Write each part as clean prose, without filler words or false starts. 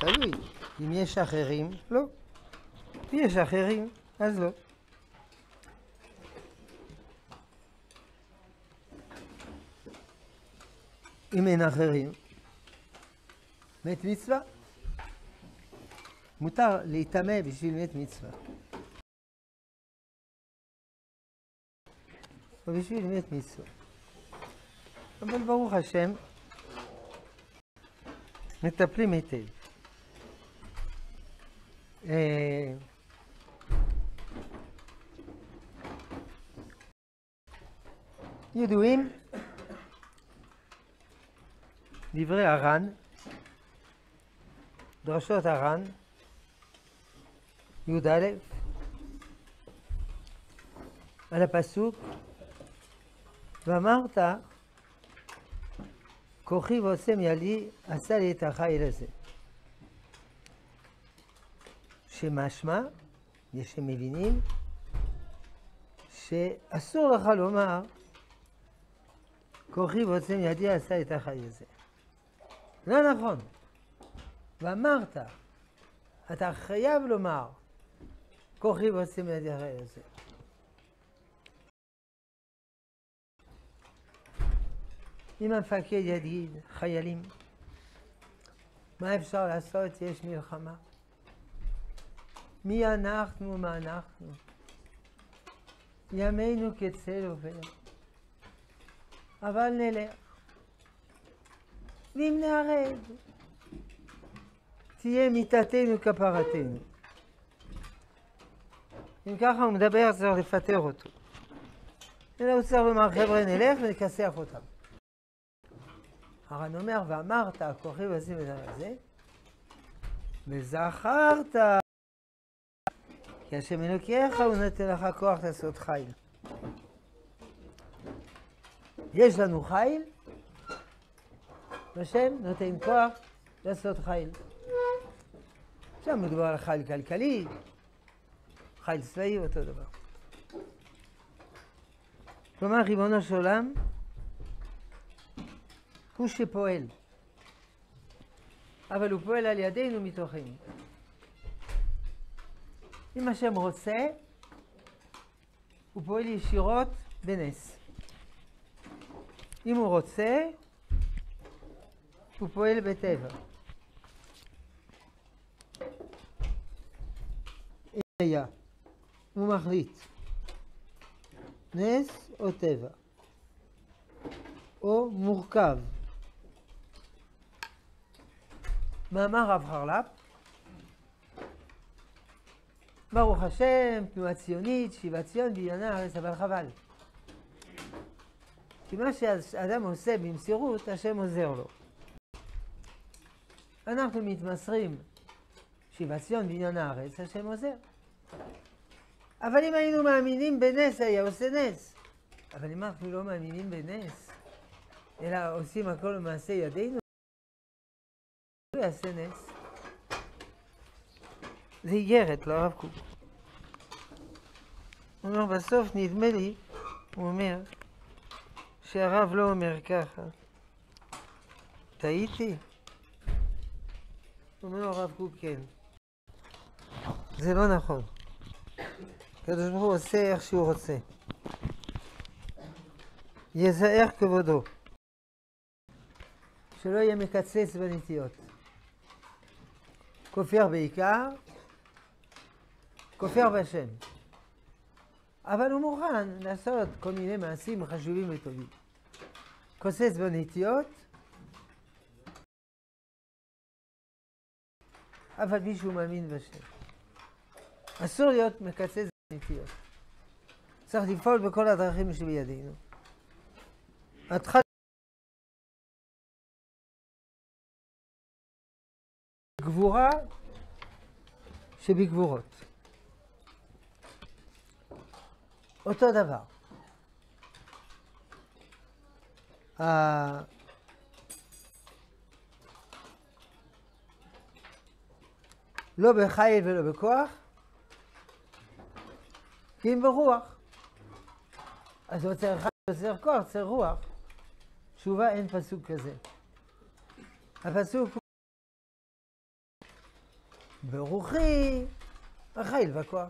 תלוי. אם יש אחרים, לא. אם יש אחרים, אז לא. אם אין אחרים, מת מצווה. מותר להתאמה בשביל מת מצווה. או בשביל מת מצווה. אבל ברוך השם, מטפלים היטב. ידועים דברי הר"ן, דרשות הר"ן, י"א, על הפסוק ואמרת כוחי ועוצם ידי עשה לי את החיל הזה. שמשמע, יש שמבינים, שאסור לך לומר כוחי ועוצם ידי עשה את החיל הזה. לא נכון. ואמרת, אתה חייב לומר כוחי ועוצם ידי החיל הזה. אם המפקד יגיד, חיילים, מה אפשר לעשות? יש מלחמה. מי אנחנו, מה אנחנו? ימינו כצל עובר. אבל נלך. ואם נהרג, תהיה מיתתנו כפרתנו. אם ככה הוא מדבר, צריך לפטר אותו. אלא הוא צריך לומר, חבר'ה, נלך ונכסח אותם. הר"ן אומר, ואמרת, כוחי ועוצם ידי הזה, וזכרת, כי השם אלוקיך הוא נותן לך כוח לעשות חיל. יש לנו חיל, והשם נותן כוח לעשות חיל. עכשיו מדובר על חיל כלכלי, חיל צבאי, אותו דבר. כלומר, ריבונו של עולם, הוא שפועל, אבל הוא פועל על ידינו מתוכנו. אם השם רוצה, הוא פועל ישירות בנס. אם הוא רוצה, הוא פועל בטבע. היה, הוא מחליט, נס או טבע, או מורכב. מאמר רב חרל"פ, ברוך השם, תנועה ציונית, שיבת ציון, בנייני הארץ, אבל חבל. כי מה שאדם עושה במסירות, השם עוזר לו. אנחנו מתמסרים, שיבת ציון, בנייני הארץ, השם עוזר. אבל אם היינו מאמינים בנס, היה עושה נס. אבל אם אנחנו לא מאמינים בנס, אלא עושים הכל במעשה ידינו, הוא יעשה נס. זה איגרת, לא הרב קוק. הוא אומר, בסוף נדמה לי, הוא אומר, שהרב לא אומר ככה. טעיתי? הוא אומר הרב קוק, כן. זה לא נכון. הקדוש ברוך הוא עושה איך שהוא רוצה. יזהר כבודו. שלא יהיה מקצץ בנטיות. כופר בעיקר, כופר בשם. אבל הוא מוכן לעשות כל מיני מעשים חשובים וטובים. קוצץ בנטיות, אבל מישהו מאמין בשם. אסור להיות מקצץ בנטיות. צריך לפעול בכל הדרכים שבידינו. התחלת גבורה שבגבורות. אותו דבר. לא בחיל ולא בכוח, כי אם ברוח. אז לא צריך חיל, לא צריך כוח, צריך רוח. תשובה, אין פסוק כזה. הפסוק הוא ברוחי החיל והכוח.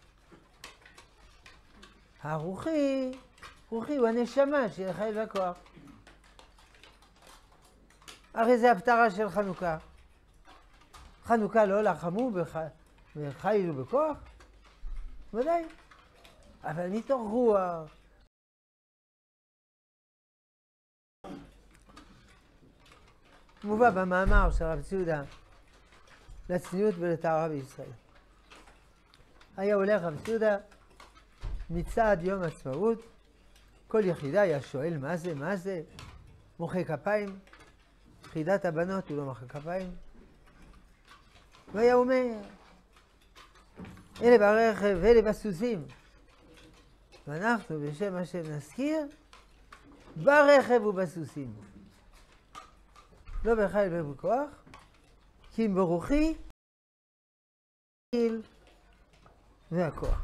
הרוחי, רוחי הוא הנשמה של החיל והכוח. הרי זה הפטרה של חנוכה. חנוכה לא לחמו בחיל ובכוח? ודאי. אבל מתוך רוח. מובא במאמר של רב ציודה לצניעות ולטהרה בישראל. היה הולך רב ציודה מצד יום עצמאות, כל יחידה היה שואל מה זה, מה זה, מוחא כפיים, יחידת הבנות הוא לא מוחא כפיים, והיה אומר, אלה ברכב ואלה בסוסים, ואנחנו בשם השם נזכיר, ברכב ובסוסים. לא בחיל ובכוח, כי אם ברוחי, חיל והכוח.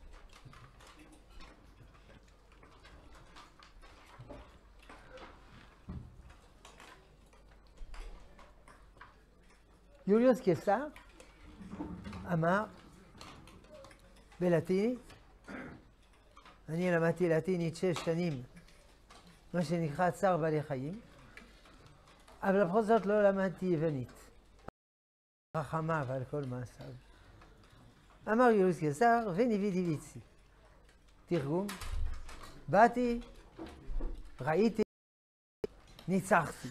יוליוס קיסר אמר בלטינית, אני למדתי לטינית 6 שנים, מה שנקרא צער בעלי חיים, אבל בכל זאת לא למדתי יוונית. רחמיו על כל מעשיו. אמר יוליוס קיסר, וניבי דיוויצי. תרגום, באתי, ראיתי, ניצחתי.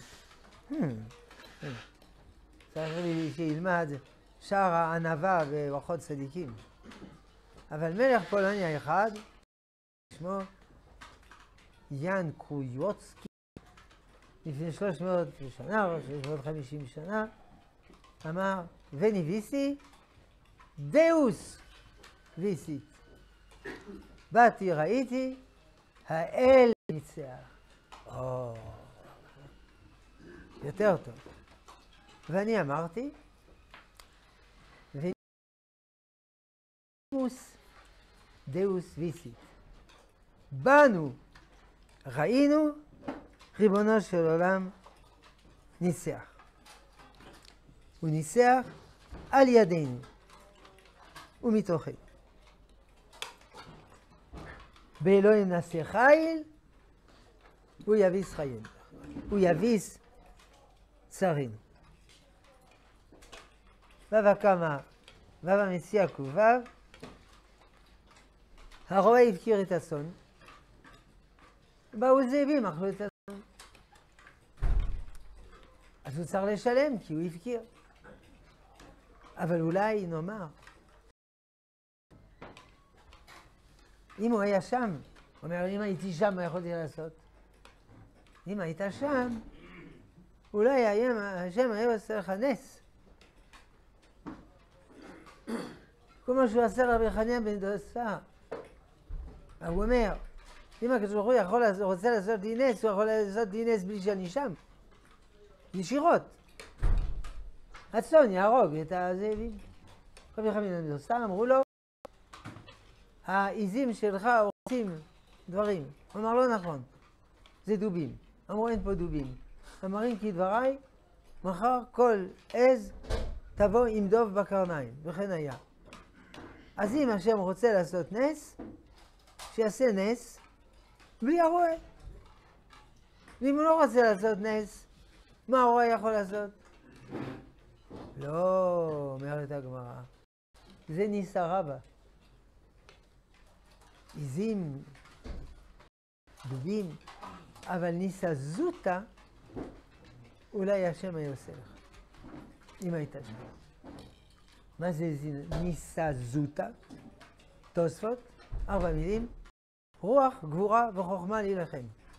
צריך לי שילמד שער הענווה ואורחות צדיקים. אבל מלך פולניה אחד, שמו יאן קרויוצקי, לפני 300 שנה או 350 שנה, אמר, וני ויסי, דאוס ויסי. באתי, ראיתי, האל ניצח. יותר טוב. ואני אמרתי, דאוס ויסי. באנו, ראינו, ריבונו של עולם ניצח. הוא ניצח על ידינו ומתוכנו. באלוהים נעשה חיל, הוא יביס חיינו. הוא יביס צרינו. בבא קמא, בבא מציעא ק"ו, הרועה הפקיר את הצאן, באו זאבים אכלו את הצאן. אז הוא צריך לשלם כי הוא הפקיר. אבל אולי נאמר, אם הוא היה שם, הוא אומר, אם הייתי שם, מה יכולתי לעשות? אם היית שם, אולי השם היה עושה לך נס. כמו שהוא עשה רבי חנינא בן דוסא. הוא אומר, אם הקדוש ברוך הוא רוצה לעשות לי נס, הוא יכול לעשות לי נס בלי שאני שם. ישירות. הצאן יהרוג את הזאבים. רבי חנינא בן דוסא אמרו לו, העיזים שלך הורסים דברים. הוא אמר, לא נכון, זה דובים. אמרו, אין פה דובים. אמרים כי דבריי, מחר כל עז תבוא עם דוב בקרניים, וכן היה. אז אם השם רוצה לעשות נס, שיעשה נס בלי הרועה. ואם הוא לא רוצה לעשות נס, מה הרועה יכול לעשות? לא, אומרת הגמרא, זה ניסא רבא. עיזים, דובים, אבל ניסא זוטא, אולי השם היה עושה לך, אם הייתה שם. מה זה ניסא זוטא? תוספות, 4 מילים, רוח, גבורה וחוכמה להילחם.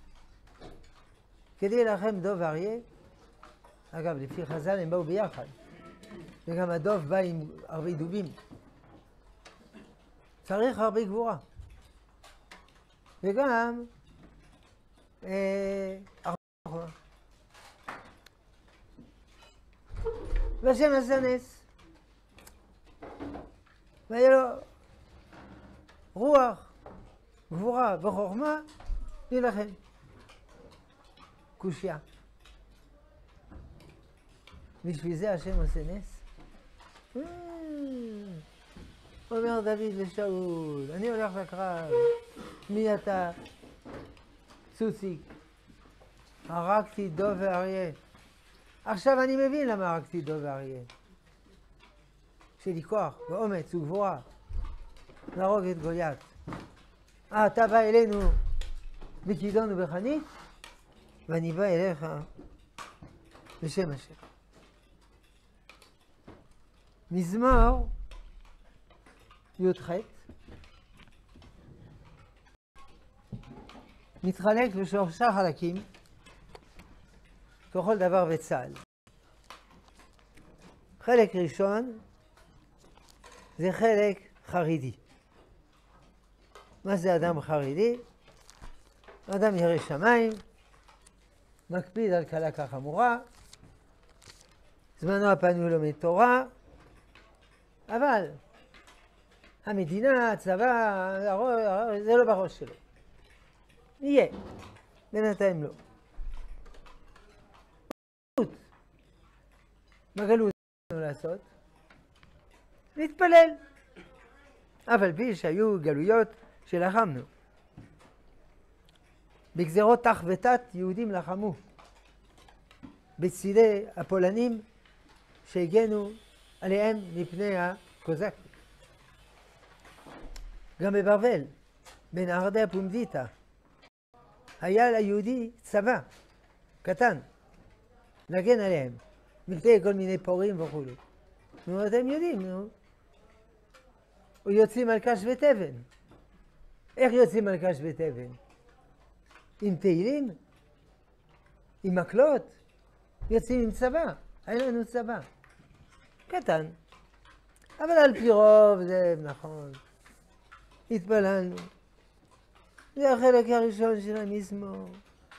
כדי להילחם דוב ואריה, אגב, לפי חז"ל הם באו ביחד, וגם הדוב בא עם הרבה דובים. צריך הרבה גבורה. וגם הרבה חוכמה. והשם עשה נס. והיה לו רוח, גבורה וחוכמה להילחם. קושיה. בשביל זה השם עושה נס? אומר דוד לשאול, אני הולך לקרב, מי אתה? סוסיק. הרגתי דוב ואריה. עכשיו אני מבין למה הרגתי דוב ואריה. יש לי כוח ואומץ וגבורה להרוג את גוליית. אתה בא אלינו בכידון ובחנית, ואני בא אליך בשם השם. מזמור י"ח מתחלק לשלושה חלקים ככל דבר בצה"ל. חלק ראשון זה חלק חרדי. מה זה אדם חרדי? אדם ירא שמיים, מקפיד על קלה כחמורה, זמנו הפנוי לומד תורה, אבל המדינה, הצבא, זה לא בראש שלו. יהיה, בינתיים לא. בגלות לעשות, להתפלל. אבל בי שהיו גלויות שלחמנו. בגזרות תח ותת יהודים לחמו. בצדי הפולנים שהגנו עליהם מפני הקוזקים. גם בברבל, בנהרדה הפומדיתא, היה ליהודי צבא קטן להגן עליהם מפני כל מיני פורעים וכו'. נו, אתם יודעים, נו. יוצאים על קש ותבן. איך יוצאים על קש ותבן? עם תהילים? עם מקלות? יוצאים עם צבא. היה לנו צבא. קטן. אבל על פי רוב זה נכון. התפללנו. זה החלק הראשון של המזמור.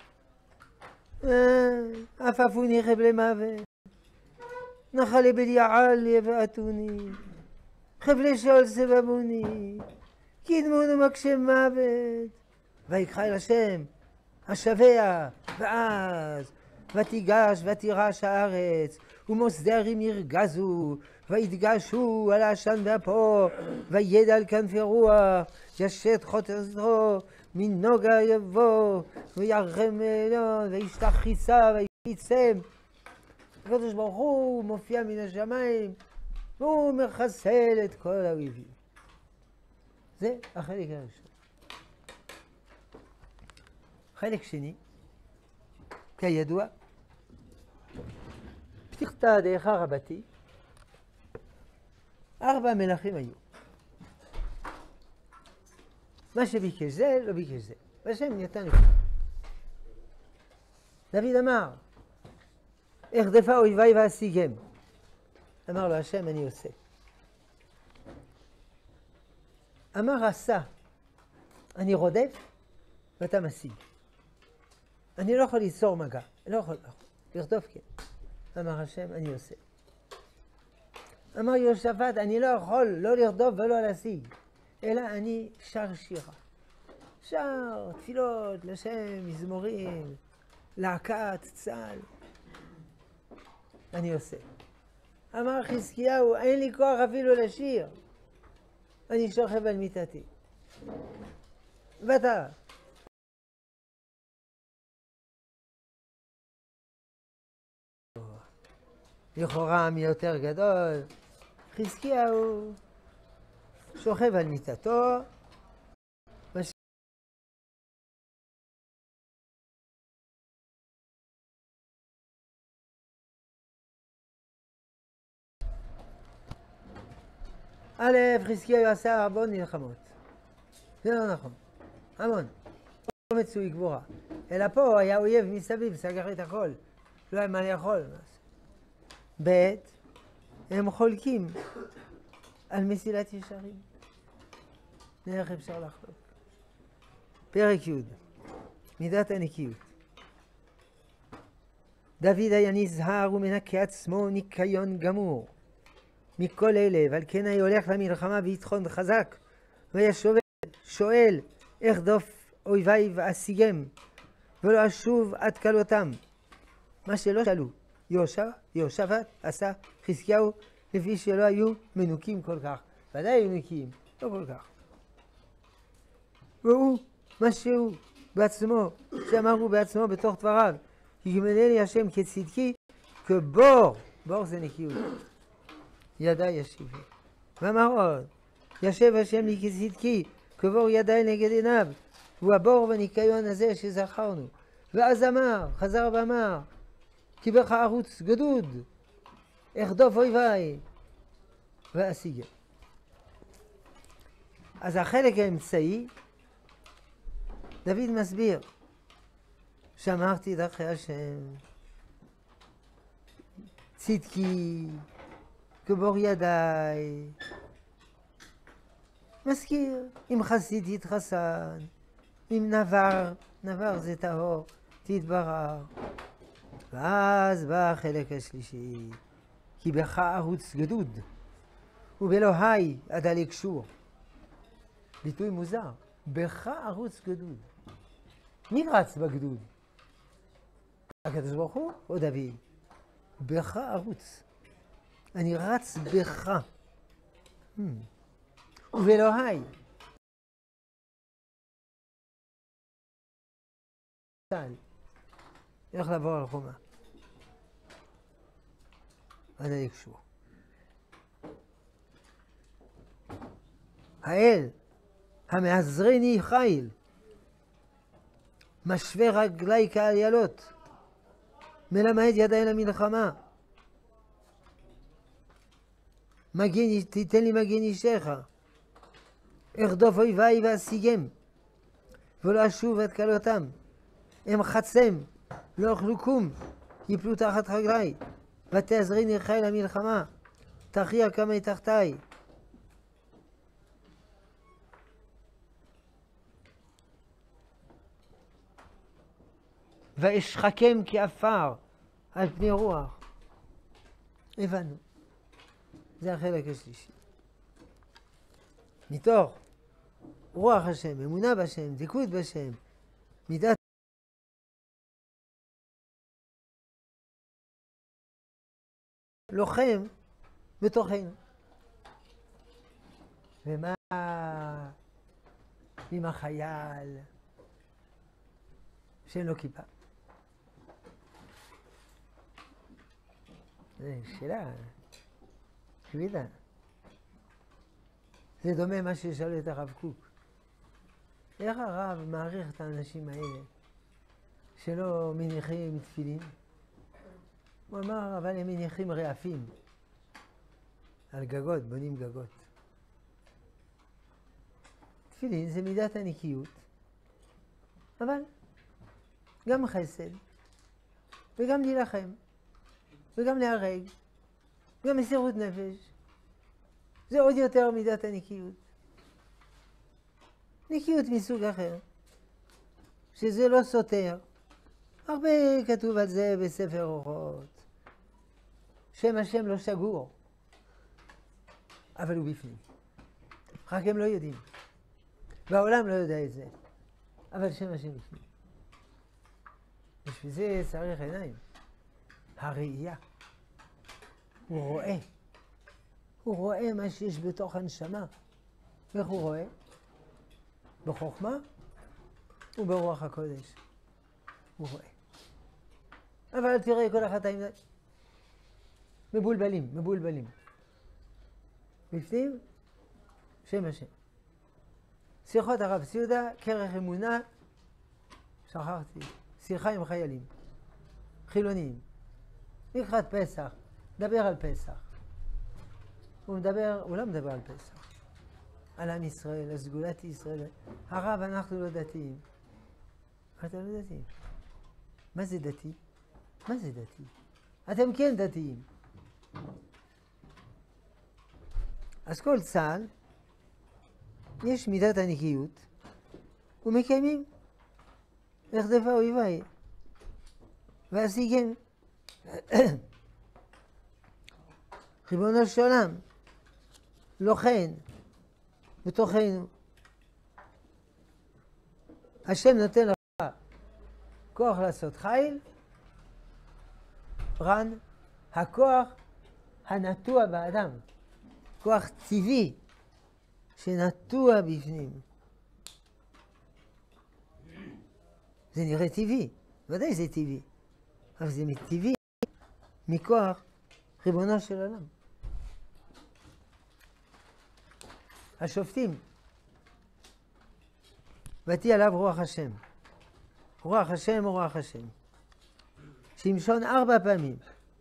עפפוני חבלי מוות. נחלי בליעל יבעטוני. חבלי שאול סבבוני. קדמונו מקשה מוות. ויקרא אל השם, השבע, ואז, ותיגש ותירש הארץ, ומוסדי ערים ירגזו, ויתגשו על העשן והפור, וידע על כנפי רוח, ישת חוטרו, מנוגה יבוא, וירחם אלון, וישלח חיסה, ויפיצם. הקדוש ברוך הוא מופיע מן השמיים, והוא מחסל את כל האויבים. זה החלק הראשון. חלק שני, כידוע, פתיחתא דאיכה רבתי, 4 מלכים היו. מה שביקש זה, לא ביקש זה. והשם נתן לכם. דוד אמר, ארדפה אויבי ואשיגם. אמר לו השם, אני עושה. אמר עשה, אני רודף ואתה משיג. אני לא יכול ליצור מגע, לא יכול לרדוף כן. אמר השם, אני עושה. אמר יהושפט, אני לא יכול לא לרדוף ולא להשיג, אלא אני שר שירה. שר תפילות לשם, מזמורים, להקת צה"ל. אני עושה. אמר חזקיהו, אין לי כוח אפילו לשיר. אני שוכב על מיטתי. ואתה. לכאורה מי יותר גדול, חזקיהו שוכב על מיטתו, א', חזקיהו עשה המון מלחמות. זה לא נכון. המון. לא מצוי גבורה. אלא פה היה אויב מסביב, סגר את הכל. לא היה מה לאכול. ב', הם חולקים על מסילת ישרים. איך אפשר לחלוק? פרק י' מידת הנקיות. דוד היה נזהר ומנקה עצמו ניקיון גמור מכל אלה, ועל כן היה הולך למלחמה ביטחון חזק, והיה שואל איך דוף אויבי ואשיגם, ולא אשוב עד כלותם. מה שלא שאלו יהושפט עשה חזקיהו לפי שלא היו מנוקים כל כך. ודאי היו נקיים, לא כל כך. והוא, מה שהוא בעצמו, שאמרו בעצמו בתוך דבריו, יגמלני השם כצדקי, כבור, בור זה נקיות, ידי ישיבו. ואמר עוד, ישב השם לי כצדקי, כבור ידי נגד עיניו, הוא הבור בניקיון הזה שזכרנו. ואז אמר, חזר ואמר, כי בך ערוץ גדוד, אחדוף אויביי, ואשיגם. אז החלק האמצעי, דוד מסביר, שמרתי דרכי השם, צדקי, כבור ידיי, מזכיר, אם חסיד תתחסן, אם נבר זה טהור, תתברר. ואז בא החלק השלישי, כי בך ערוץ גדוד, ובאלוהי הדלק שור. ביטוי מוזר, בך ערוץ גדוד. מי רץ בגדוד? הקדוש ברוך הוא או דוד? בך ערוץ. אני רץ בך. ובאלוהי. איך לעבור על חומה. הדלק שור. האל המעזרני חיל, משווה רגלי כאיילות, מלמד ידיי למלחמה. תיתן לי מגן אישך, ארדוף אויביי ואשיגם, ולא אשוב את כלותם. הם חצם, לא אוכלו קום, יפלו תחת רגלי, ותעזרני חיל המלחמה, תכריע כמה תחתיי. ואשחקם כעפר על פני רוח. הבנו. זה החלק השלישי. מתוך רוח השם, אמונה בשם, דבקות בשם, מידת לוחם בתוכנו. ומה עם החייל שאין לו כיפה? זה שאלה כבדה. זה דומה מה ששאלו את הרב קוק. איך הרב מעריך את האנשים האלה שלא מניחים תפילין? הוא אמר, אבל הם מניחים רעפים על גגות, בונים גגות. תפילין זה מידת הנקיות, אבל גם חסד, וגם להילחם, וגם להרג, וגם מסירות נפש. זה עוד יותר מידת הנקיות. נקיות מסוג אחר, שזה לא סותר. הרבה כתוב על זה בספר אורות. שם השם לא שגור, אבל הוא בפנים. רק הם לא יודעים. והעולם לא יודע את זה. אבל שם השם בפנים. בשביל זה צריך עיניים. הראייה. הוא רואה. הוא רואה מה שיש בתוך הנשמה. איך הוא רואה? בחוכמה וברוח הקודש. הוא רואה. אבל תראה כל החטאים מבולבלים. בפנים, שם השם. שיחות הרב ציודה, כרך אמונה, שכחתי, שיחה עם חיילים, חילוניים. לקראת פסח, דבר על פסח. הוא לא מדבר על פסח. על עם ישראל, על סגולת ישראל. הרב, אנחנו לא דתיים. אתם לא דתיים. מה זה דתי? מה זה דתי? אתם כן דתיים. אז כל צה"ל, יש מידת הנקיות, ומקיימים ארדפה אויביי, ואשיגם. ריבונו של עולם, לוחן בתוכנו. השם נותן לך כוח לעשות חיל, רן, הכוח הנטוע באדם, כוח טבעי שנטוע בפנים. זה נראה טבעי, ודאי זה טבעי, אבל זה טבעי מכוח ריבונו של עולם. השופטים, ותהי עליו רוח השם. רוח השם, רוח השם. שמשון 4 פעמים.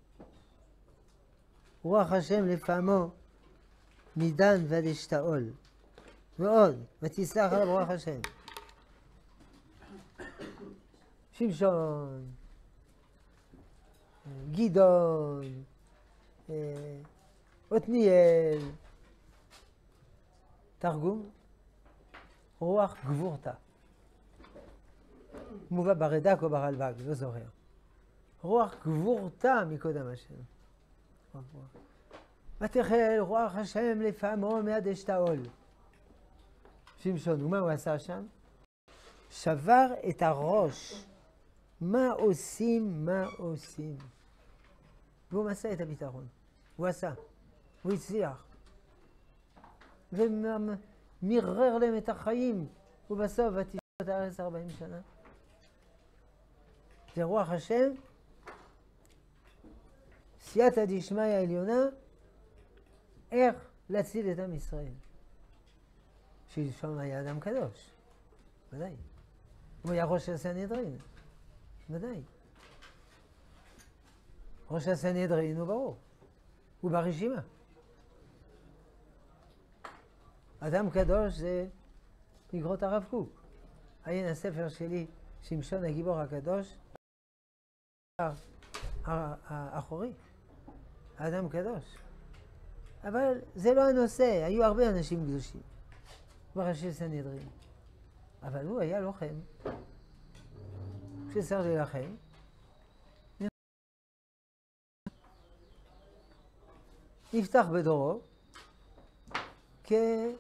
רוח השם לפעמו מדן ועד אשתאול. ועוד, ותסלח עליו רוח השם. שמשון, גדעון, עתניאל. תרגום, רוח גבורתה. מובא ברד"ק או ברלב"ג, לא זוכר. רוח גבורתה מקודם השם. ותחל רוח השם לפעמו מיד אשתאול. שמשון, ומה הוא עשה שם? שבר את הראש. מה עושים, מה עושים? והוא מסע את הביטחון. הוא עשה. הוא הצליח. ומרר להם את החיים. ובסוף ותשב את הארץ 40 שנה. זה רוח השם. סייעתא דשמיא העליונה. איך להציל את עם ישראל. שלשום היה אדם קדוש. ודאי. הוא היה ראש הסנהדרין. ודאי. ראש הסנהדרין הוא ברור. הוא ברשימה. אדם קדוש זה איגרות הרב קוק. עיין הספר שלי, שמשון הגיבור הקדוש, האחורי. האדם קדוש. אבל זה לא הנושא, היו הרבה אנשים קדושים בראשי סנהדרין. אבל הוא היה לוחם. כשצריך להילחם, נפתח בדורו כשמואל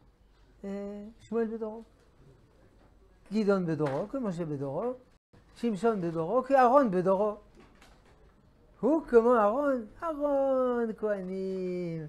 בדורו, גדעון בדורו כמשה בדורו, שמשון בדורו כאהרון בדורו. הוא כמו אהרון, אהרון כהנים.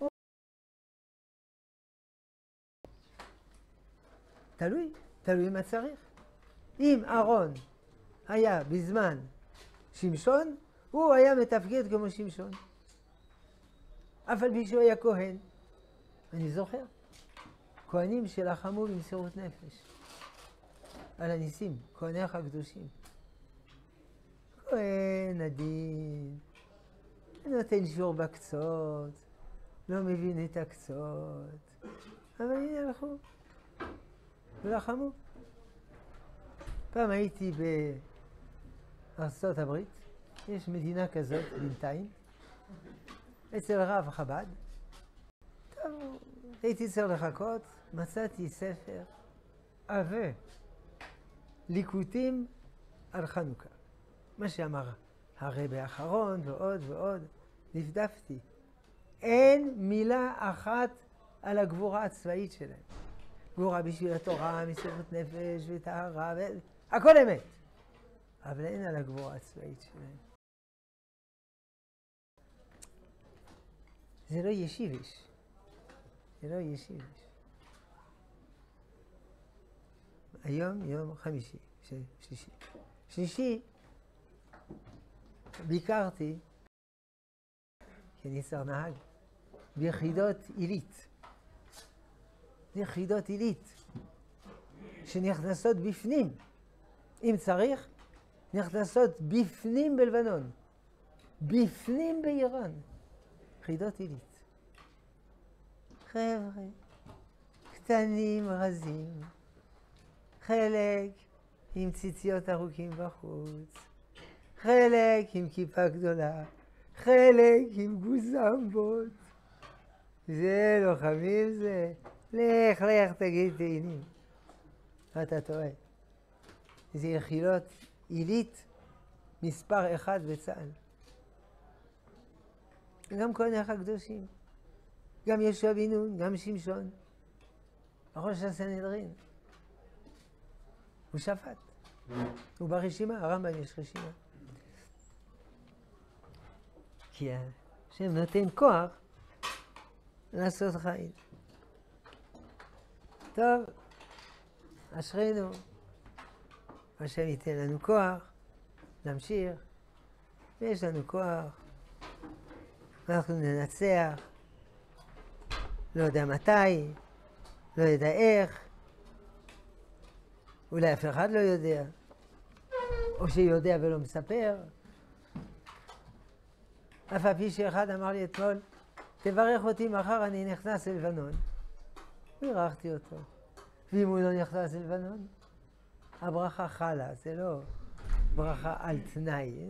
תלוי מה צריך. אם אהרון היה בזמן שמשון, הוא היה מתפקד כמו שמשון. אף על פי שהוא היה כהן. אני זוכר. כהנים שלחמו במסירות נפש. על הניסים, כהניך הקדושים. כהן עדין, נותן שיעור בקצות, לא מבין את הקצות. אבל הנה הלכו, ולחמו. פעם הייתי בארצות הברית, יש מדינה כזאת בינתיים, אצל רב חב"ד. טוב, הייתי צריך לחכות, מצאתי ספר עבה, ליקוטים על חנוכה. מה שאמר הרבי האחרון ועוד ועוד, נפדפתי. אין מילה אחת על הגבורה הצבאית שלהם. גבורה בשביל התורה, מסירות נפש וטהרה, הכל אמת. אבל אין על הגבורה הצבאית שלהם. זה לא ישיבש. זה לא ישיבש. היום יום חמישי, שלישי, ביקרתי, כי אני שר נהג, ביחידות עילית. יחידות עילית, שנכנסות בפנים, אם צריך, נכנסות בפנים בלבנון, בפנים באיראן, יחידות עילית. חבר'ה, קטנים, רזים, חלק עם ציציות ארוכים בחוץ, חלק עם כיפה גדולה, חלק עם גוזמבות. זה לוחמים זה. לך תגיד תהילים. אתה טועה. זה יחידות עילית מספר 1 בצה"ל. גם כהניך הקדושים. גם יהושע בן נון, גם שמשון. ראש הסנהדרין. הוא שפט. הוא ברשימה, הרמב"ם יש רשימה. כי השם נותן כוח לעשות חיל. טוב, אשרינו, השם ייתן לנו כוח להמשיך, ויש לנו כוח, אנחנו ננצח, לא יודע מתי, לא יודע איך, אולי אף אחד לא יודע, או שיודע ולא מספר. אף על פי שאחד אמר לי אתמול, תברך אותי מחר, אני נכנס ללבנון. בירכתי אותו. ואם הוא לא נכנס ללבנון, הברכה חלה, זה לא ברכה על תנאי.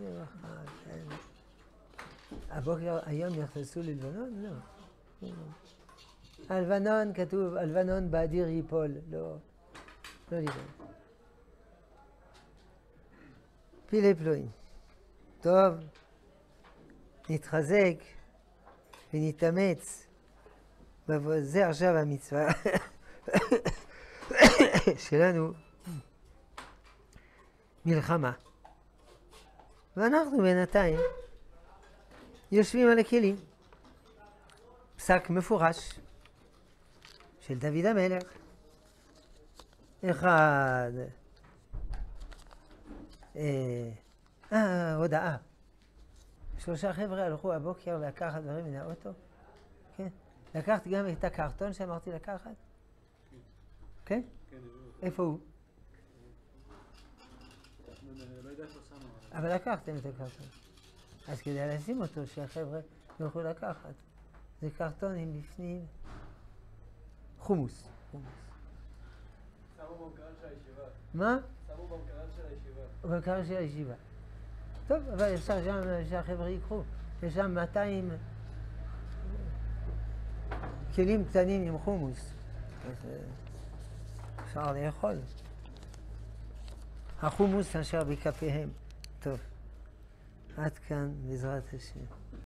הבוקר, היום נכנסו ללבנון? לא. הלבנון כתוב, הלבנון באדיר ייפול, לא ליבון. פילי פלואים. טוב, נתחזק ונתאמץ. זה עכשיו המצווה שלנו, מלחמה. ואנחנו בינתיים יושבים על הכלים. פסק מפורש של דוד המלך. אחד, הודעה. 3 חבר'ה הלכו הבוקר לקחת דברים מן האוטו. כן? לקחת גם את הקרטון שאמרתי לקחת? כן? כן. איפה הוא? לא יודע איפה שמה. אבל לקחתם את הקרטון. אז כדאי לשים אותו שהחבר'ה יוכלו לקחת. זה קרטון עם בפנים חומוס. שמו במקרן של הישיבה. מה? שמו במקרן של הישיבה. במקרן של הישיבה. טוב, אבל אפשר שם שהחבר'ה ייקחו. יש שם 200 כלים קטנים עם חומוס. אפשר לאכול. החומוס אשר בכפיהם. טוב, עד כאן בעזרת השם.